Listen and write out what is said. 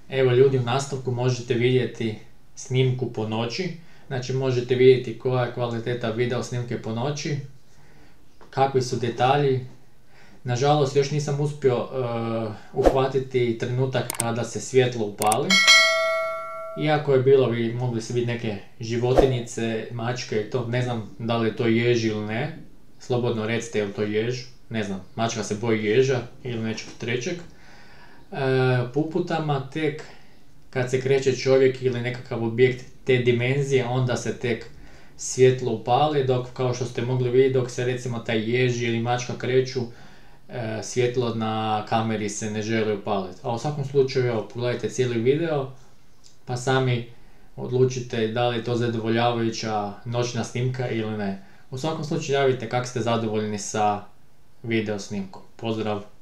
Evo ljudi, u nastavku možete vidjeti snimku po noći, znači možete vidjeti koja je kvaliteta video snimke po noći, kakvi su detalji. Nažalost još nisam uspio uhvatiti trenutak kada se svjetlo upali. Iako je bilo, mogli se vidjeti neke životinjice, mačke i to, ne znam da li je to jež ili ne. Slobodno recite je li to jež, ne znam, mačka se boji ježa ili nečeg trećeg. Po uputama tek kad se kreće čovjek ili nekakav objekt te dimenzije, onda se tek svjetlo upali, dok kao što ste mogli vidjeti, dok se recimo taj jež ili mačka kreću, svjetlo na kameri se ne želi upaliti. A u svakom slučaju, evo, pogledajte cijeli video, pa sami odlučite da li je to zadovoljavajuća noćna snimka ili ne. U svakom slučaju javite kako ste zadovoljni sa video snimkom. Pozdrav!